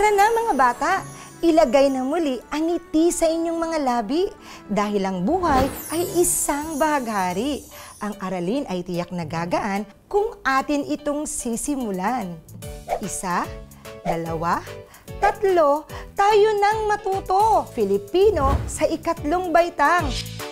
Tara na mga bata, ilagay na muli ang ngiti sa inyong mga labi dahil ang buhay ay isang bahaghari. Ang aralin ay tiyak na gagaan kung atin itong sisimulan. 1, 2, 3, tayo nang matuto Filipino sa ikatlong baitang.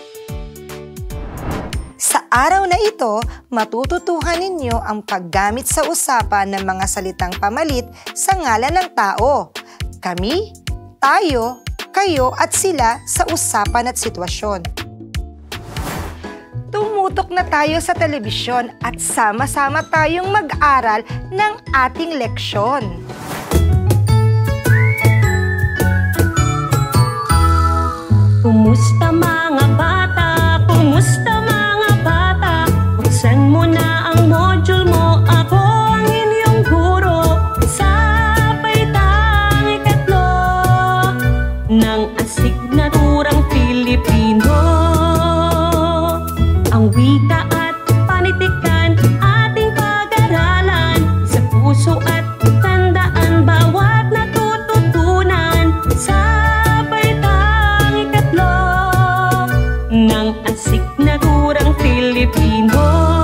Sa araw na ito, matututuhan ninyo ang paggamit sa usapan ng mga salitang pamalit sa ngalan ng tao. Kami, tayo, kayo at sila sa usapan at sitwasyon. Tumutok na tayo sa telebisyon at sama-sama tayong mag-aral ng ating leksyon. Kumusta mga bata? Kumusta mga bata? Buksan mo na ang module mo. Ako ang inyong guro sa baitang ikatlo ng asignaturang Filipino. Ang wika at panitikan ating pag-aralan. Sa puso at tandaan bawat natututunan sa baitang ikatlo ng asignaturang Filipino.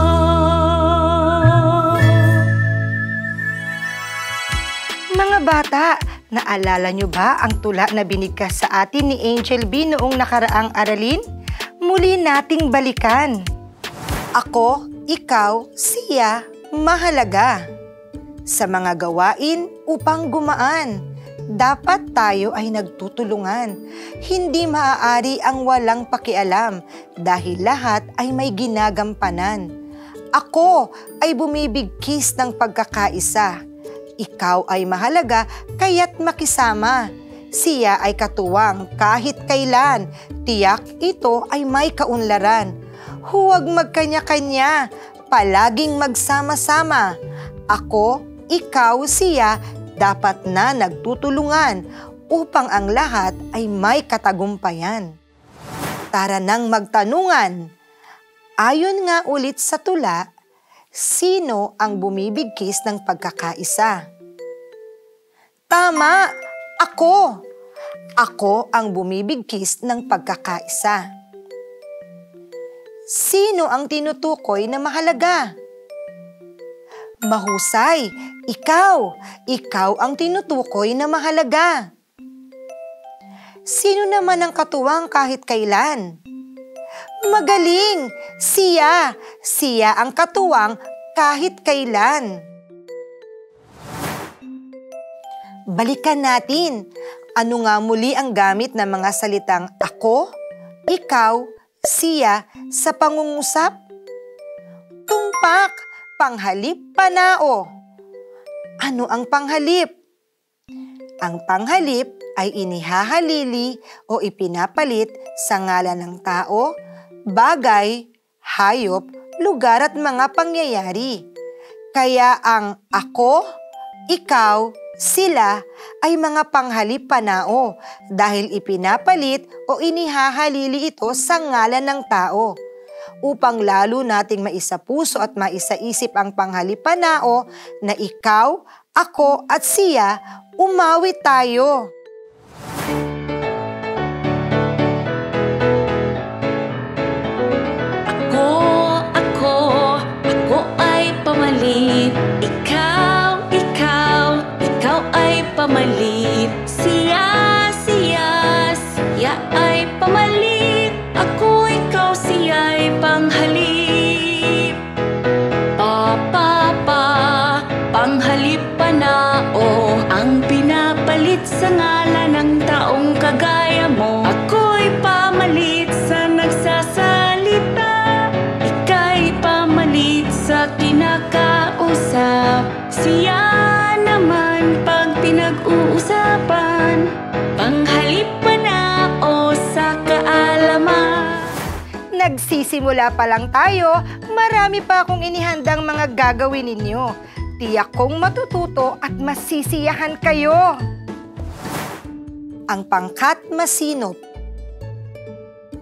Mga bata, naalala nyo ba ang tula na binigkas sa atin ni Angel B noong nakaraang aralin? Muli nating balikan. Ako, ikaw, siya, mahalaga. Sa mga gawain upang gumaan, dapat tayo ay nagtutulungan. Hindi maaari ang walang pakialam dahil lahat ay may ginagampanan. Ako ay bumibigkis ng pagkakaisa. Ikaw ay mahalaga kaya't makisama. Siya ay katuwang kahit kailan. Tiyak ito ay may kaunlaran. Huwag magkanya-kanya, palaging magsama-sama. Ako, ikaw, siya, dapat na nagtutulungan upang ang lahat ay may katagumpayan. Tara nang magtanungan. Ayon nga ulit sa tula, sino ang bumibigkis ng pagkakaisa? Tama! Ako! Ako ang bumibigkis ng pagkakaisa. Sino ang tinutukoy na mahalaga? Mahusay! Ikaw! Ikaw ang tinutukoy na mahalaga. Sino naman ang katuwang kahit kailan? Magaling! Siya! Siya ang katuwang kahit kailan. Balikan natin. Ano nga muli ang gamit ng mga salitang ako, ikaw, siya sa pangungusap? Tumpak, panghalip, panao. Ano ang panghalip? Ang panghalip ay inihahalili o ipinapalit sa ngalan ng tao, bagay, hayop, lugar at mga pangyayari. Kaya ang ako, ikaw, sila ay mga panghalip panao dahil ipinapalit o inihahalili ito sa ngalan ng tao. Upang lalo nating maisapuso at maisaisip ang panghalip panao na ikaw, ako at siya, umawit tayo. Ako ay pamalit. Ikaw ay pamalit. Siya ay pamalit. Ako, ikaw, siya ay panghalip. Panghalip panao ang pinapalit sa ngalan ng taong kagaya mo. Ako'y pamalit sa nagsasalita. Ika'y pamalit sa kinakausap. Siya naman pag pinag-uusapan, panghalip panao sa kaalaman. Nagsisimula pa lang tayo, marami pa akong inihandang mga gagawin ninyo. Tiyak kong matututo at masisiyahan kayo. Ang pangkat masinop.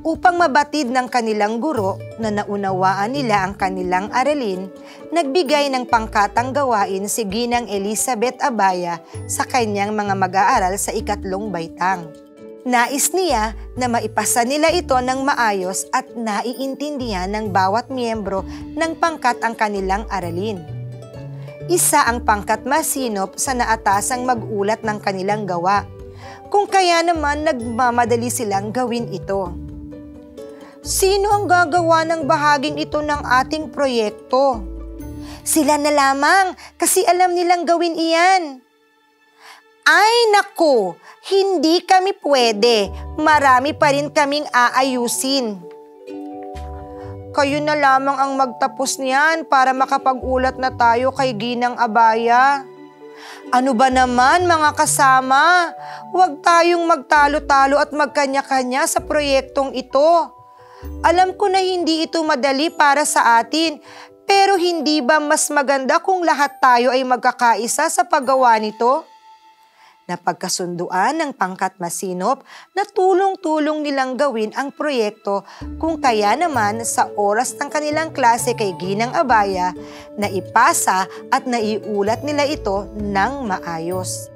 Upang mabatid ng kanilang guro na naunawaan nila ang kanilang aralin, nagbigay ng pangkatang gawain si Ginang Elizabeth Abaya sa kanyang mga mag-aaral sa 3 baitang. Nais niya na maipasa nila ito ng maayos at naiintindihan ng bawat miyembro ng pangkat ang kanilang aralin. Isa ang pangkat masinop sa naatasang mag-ulat ng kanilang gawa, kung kaya naman nagmamadali silang gawin ito. Sino ang gagawa ng bahaging ito ng ating proyekto? Sila na lamang kasi alam nilang gawin iyan. Ay naku, hindi kami pwede. Marami pa rin kaming aayusin. Kayo na lamang ang magtapos niyan para makapag-ulat na tayo kay Ginang Abaya. Ano ba naman mga kasama? Huwag tayong magtalo-talo at magkanya-kanya sa proyektong ito. Alam ko na hindi ito madali para sa atin, pero hindi ba mas maganda kung lahat tayo ay magkakaisa sa paggawa nito? Napagkasunduan ng pangkat masinop na tulong-tulong nilang gawin ang proyekto, kung kaya naman sa oras ng kanilang klase kay Ginang Abaya, na ipasa at naiulat nila ito ng maayos.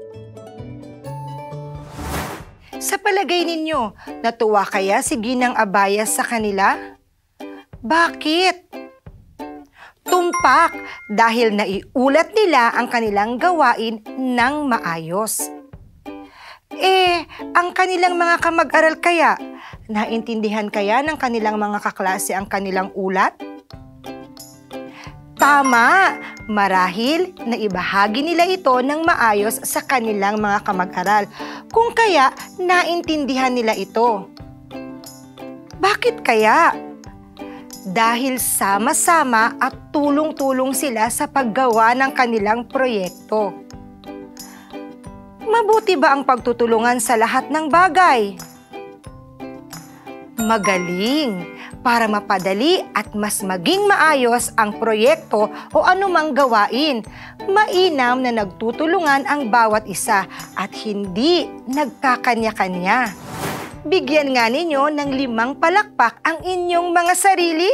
Sa palagay ninyo, natuwa kaya si Ginang Abaya sa kanila? Bakit? Tumpak dahil naiulat nila ang kanilang gawain ng maayos. Ang kanilang mga kamag-aral kaya, naintindihan kaya ng kanilang mga kaklase ang kanilang ulat? Tama! Marahil na ibahagi nila ito ng maayos sa kanilang mga kamag-aral, kung kaya naintindihan nila ito. Bakit kaya? Dahil sama-sama at tulong-tulong sila sa paggawa ng kanilang proyekto. Mabuti ba ang pagtutulungan sa lahat ng bagay? Magaling! Para mapadali at mas maging maayos ang proyekto o anumang gawain, mainam na nagtutulungan ang bawat isa at hindi nagkakanya-kanya. Bigyan nga ninyo ng 5 palakpak ang inyong mga sarili.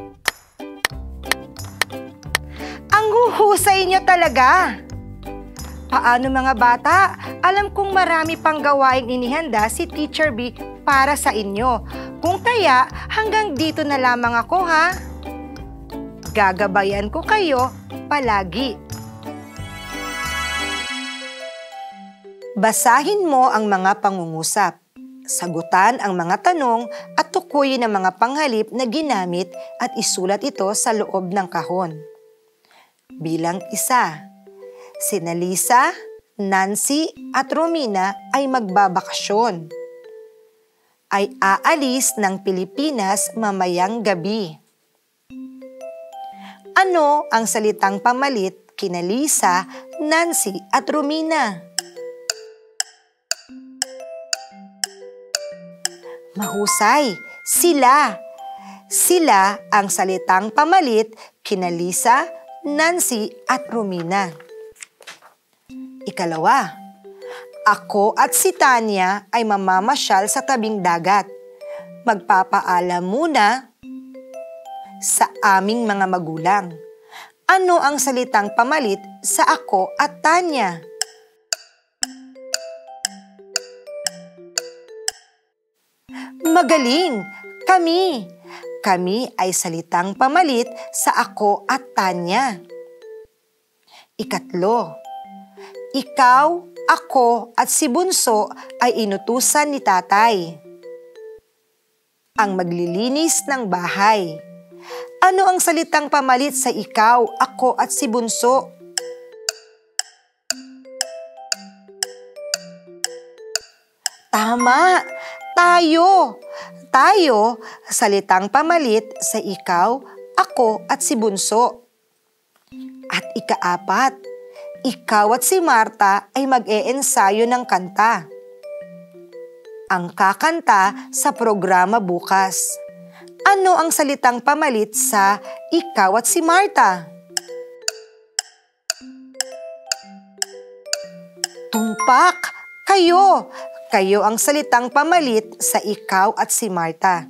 Ang huhusay nyo talaga! Paano mga bata? Alam kong marami pang gawaing inihanda si Teacher B para sa inyo. Kung kaya, hanggang dito na lamang ako ha. Gagabayan ko kayo palagi. Basahin mo ang mga pangungusap. Sagutan ang mga tanong at tukuyin ang mga panghalip na ginamit at isulat ito sa loob ng kahon. Bilang 1. Sina Lisa, Nancy at Romina ay magbabakasyon. Ay aalis ng Pilipinas mamayang gabi. Ano ang salitang pamalit kina Lisa, Nancy at Romina? Mahusay, sila. Sila ang salitang pamalit kina Lisa, Nancy at Romina. 2. Ako at si Tanya ay mamamasyal sa tabing dagat. Magpapaalam muna sa aming mga magulang. Ano ang salitang pamalit sa ako at Tanya? Magaling! Kami! Kami ay salitang pamalit sa ako at Tanya. 3. Ikaw, ako at si Bunso ay inutusan ni Tatay ang maglilinis ng bahay. Ano ang salitang pamalit sa ikaw, ako at si Bunso? Tama! Tayo! Tayo, salitang pamalit sa ikaw, ako at si Bunso. At 4. Ikaw at si Marta ay mag-e-ensayo ng kanta. Ang kakanta sa programa bukas. Ano ang salitang pamalit sa ikaw at si Marta? Tumpak! Kayo! Kayo ang salitang pamalit sa ikaw at si Martha.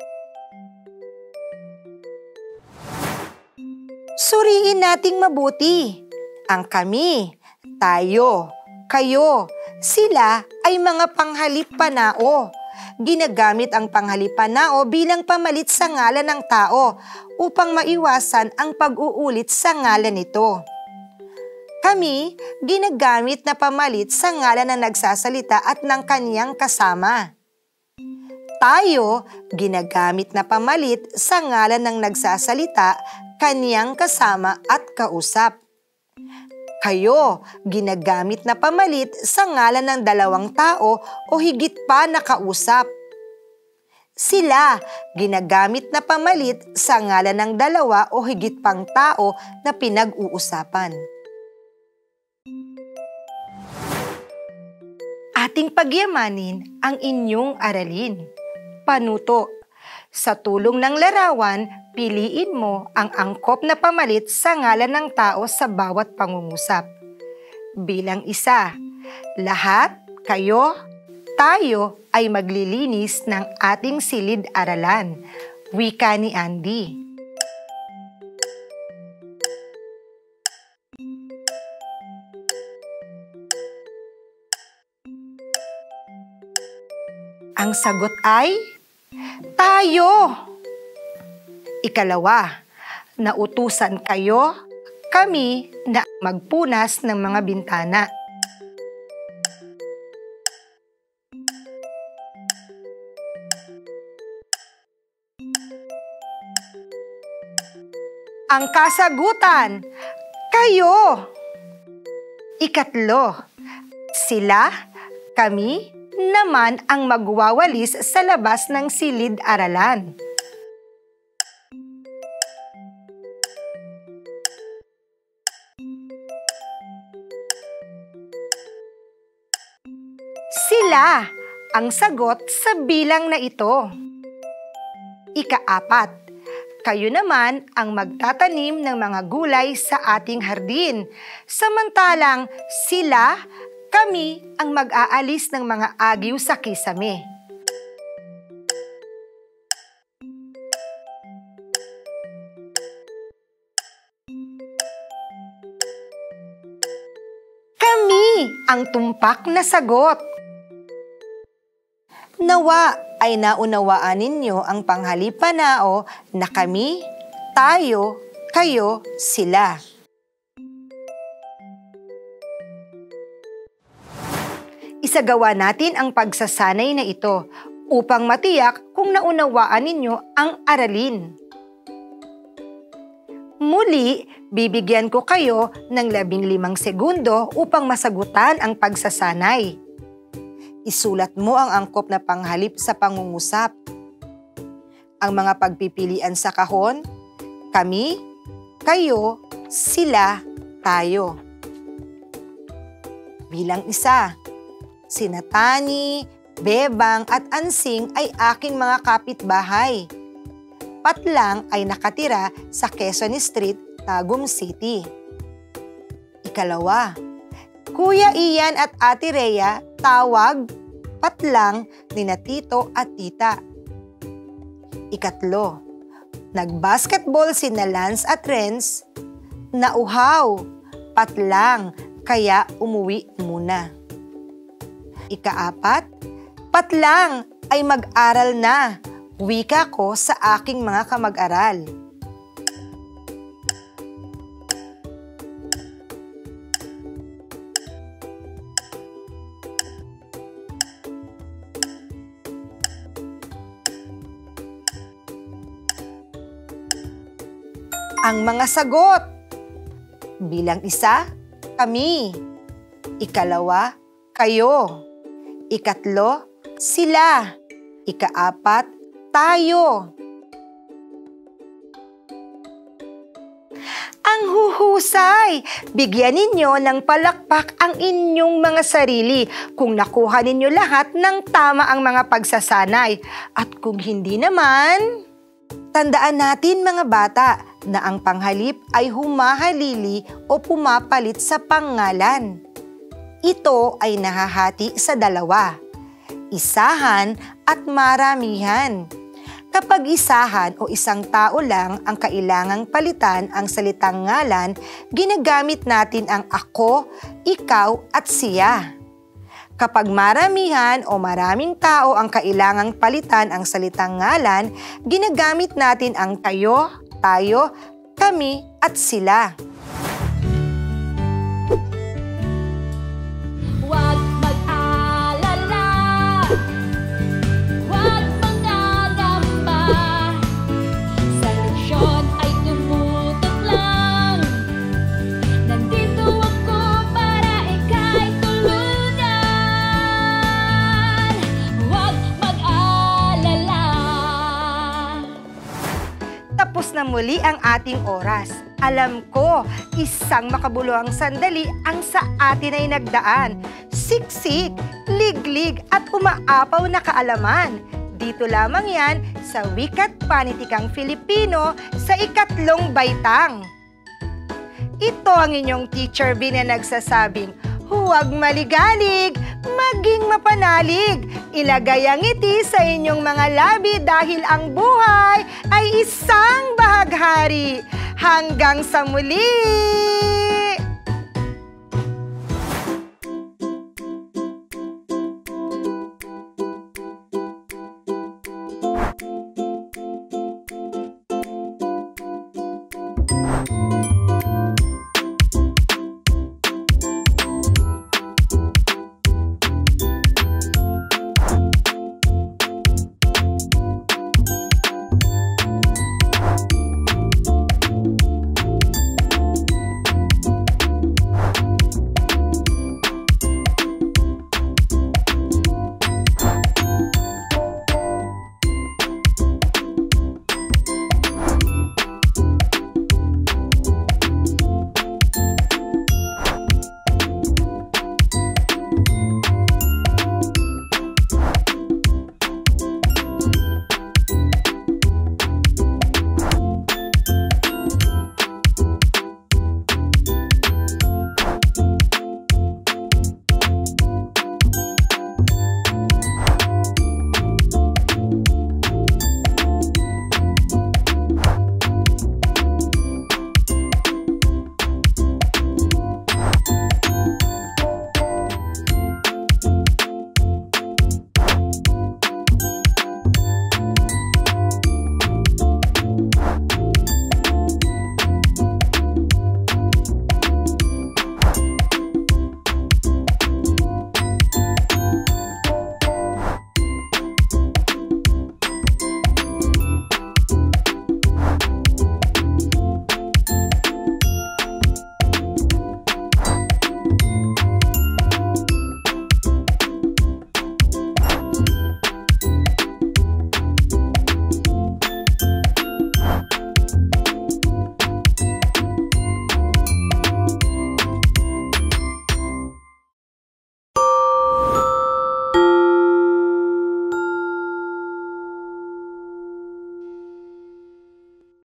Suriin nating mabuti. Ang kami, tayo, kayo, sila ay mga panghalip panao. Ginagamit ang panghalip panao bilang pamalit sa ngalan ng tao upang maiwasan ang pag-uulit sa ngalan nito. Kami, ginagamit na pamalit sa ngalan ng nagsasalita at ng kaniyang kasama. Tayo, ginagamit na pamalit sa ngalan ng nagsasalita, kaniyang kasama at kausap. Kayo, ginagamit na pamalit sa ngalan ng dalawang tao o higit pa na kausap. Sila, ginagamit na pamalit sa ngalan ng dalawa o higit pang tao na pinag-uusapan. Ating pagyamanin ang inyong aralin. Panuto. Sa tulong ng larawan, piliin mo ang angkop na pamalit sa ngalan ng tao sa bawat pangungusap. Bilang isa, lahat, kayo, tayo ay maglilinis ng ating silid-aralan. Wika ni Andy. Ang sagot ay, tayo. Ikalawa, nautusan kayo, kami na magpunas ng mga bintana. Ang kasagutan, kayo. Ikatlo, sila, kami, naman ang magwawalis sa labas ng silid-aralan. Sila ang sagot sa bilang na ito. Ikaapat, kayo naman ang magtatanim ng mga gulay sa ating hardin, samantalang sila, kami ang mag-aalis ng mga agiw sa kisame. Kami ang tumpak na sagot. Nawa ay naunawaan ninyo ang panghalip panao na kami, tayo, kayo, sila. Isagawa natin ang pagsasanay na ito upang matiyak kung naunawaan ninyo ang aralin. Muli, bibigyan ko kayo ng 15 segundo upang masagutan ang pagsasanay. Isulat mo ang angkop na panghalip sa pangungusap. Ang mga pagpipilian sa kahon, kami, kayo, sila, tayo. Bilang isa. Sina Tani, Bebang at Ansing ay aking mga kapitbahay. Patlang ay nakatira sa Quezon Street, Tagum City. Ikalawa, Kuya Ian at Ate Rhea, tawag, Patlang, nina Tito at Tita. Ikatlo, nagbasketball sina Lance at Renz, nauhaw, Patlang, kaya umuwi muna. Ikaapat, Patlang ay mag-aral na, wika ko sa aking mga kamag-aral. Ang mga sagot. Bilang isa, kami. Ikalawa, kayo. Ikatlo, sila. Ikaapat, tayo. Ang huhusay! Bigyan ninyo ng palakpak ang inyong mga sarili kung nakuha ninyo lahat ng tama ang mga pagsasanay. At kung hindi naman, tandaan natin mga bata na ang panghalip ay humahalili o pumapalit sa pangalan. Ito ay nahahati sa dalawa. isahan at maramihan. Kapag isahan o isang tao lang ang kailangang palitan ang salitang ngalan, ginagamit natin ang ako, ikaw at siya. Kapag maramihan o maraming tao ang kailangang palitan ang salitang ngalan, ginagamit natin ang kayo, tayo, kami at sila. Huwag mag-alala, huwag mangangamba, sa leksyon ay tumutok lang. Nandito ako para ika'y tulungan. Huwag mag-alala. Tapos na muli ang ating oras. Alam ko, isang makabuluhang sandali ang sa atin ay nagdaan. Siksik, liglig at umaapaw na kaalaman. Dito lamang yan sa Wikat Panitikang Filipino sa ikatlong baitang. Ito ang inyong Teacher B na nagsasabing, huwag maligalig, maging mapanalig. Ilagay ang ngiti sa inyong mga labi dahil ang buhay ay isang bahaghari. Hanggang sa muli!